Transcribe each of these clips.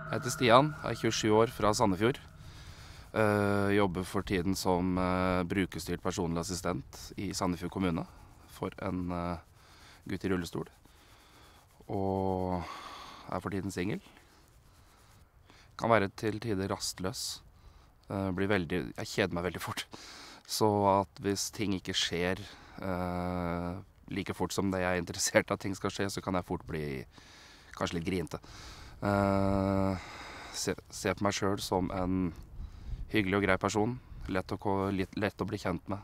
Jeg heter Stian, er 27 år fra Sandefjord. Jobber for tiden som brukerstyrt personlig assistent i Sandefjord kommune for en gutt i rullestol. Og er for tiden singel. Kan være til tider rastløs. Jeg kjeder meg veldig fort. Så at hvis ting ikke skjer like fort som det jeg er interessert at ting skal skje, så kan jeg fort bli kanskje litt grinte. Se på meg selv som en hyggelig og grei person. Lett å bli kjent med.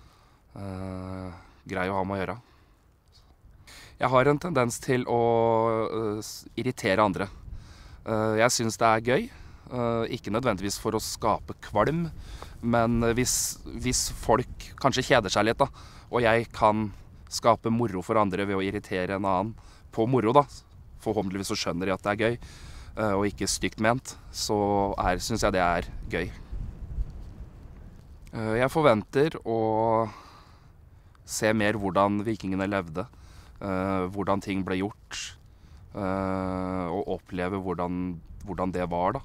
Grei å ha med å gjøre. Jeg har en tendens til å irritere andre. Jeg synes det er gøy. Ikke nødvendigvis for å skape kvalm, men hvis folk kanskje kjeder seg litt, da, og jeg kan skape moro for andre ved å irritere en annen på moro, da, forhåpentligvis så skjønner de at det er gøy, og ikke stygt ment, så synes jeg det er gøy. Jeg forventer å se mer hvordan vikingene levde, hvordan ting ble gjort, og oppleve hvordan det var, da.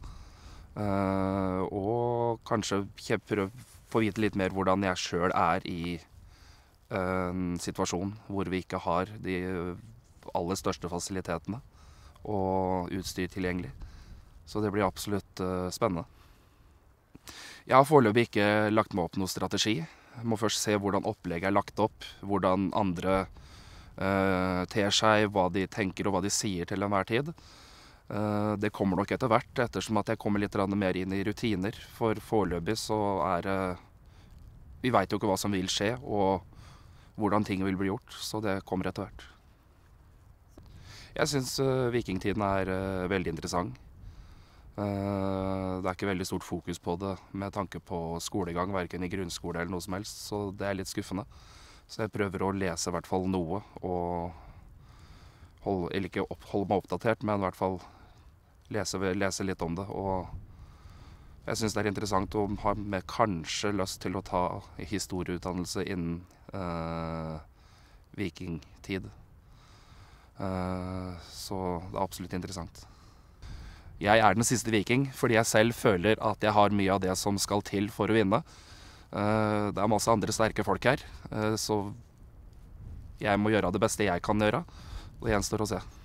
Og kanskje prøve å få vite litt mer hvordan jeg selv er i en situasjon hvor vi ikke har de aller største fasilitetene og utstyr tilgjengelig. Så det blir absolutt spennende. Jeg har foreløpig ikke lagt meg opp noen strategi. Jeg må først se hvordan opplegget er lagt opp, hvordan andre ter seg, hva de tenker og hva de sier til enhver tid. Det kommer nok etter hvert, ettersom at jeg kommer litt mer inn i rutiner. For foreløpig så vi vet jo ikke hva som vil skje, og hvordan ting vil bli gjort, så det kommer etter hvert. Jeg synes vikingtiden er veldig interessant. Det er ikke veldig stort fokus på det med tanke på skolegang, hverken i grunnskole eller noe som helst, så det er litt skuffende. Så jeg prøver å lese i hvert fall noe, og eller ikke holde meg oppdatert, men i hvert fall lese litt om det. Og jeg synes det er interessant å ha med kanskje lyst til å ta historieutdannelse innen vikingtid. Så det er absolutt interessant. Jeg er den siste viking, fordi jeg selv føler at jeg har mye av det som skal til for å vinne. Det er masse andre sterke folk her, så jeg må gjøre det beste jeg kan gjøre. Det gjenstår å se.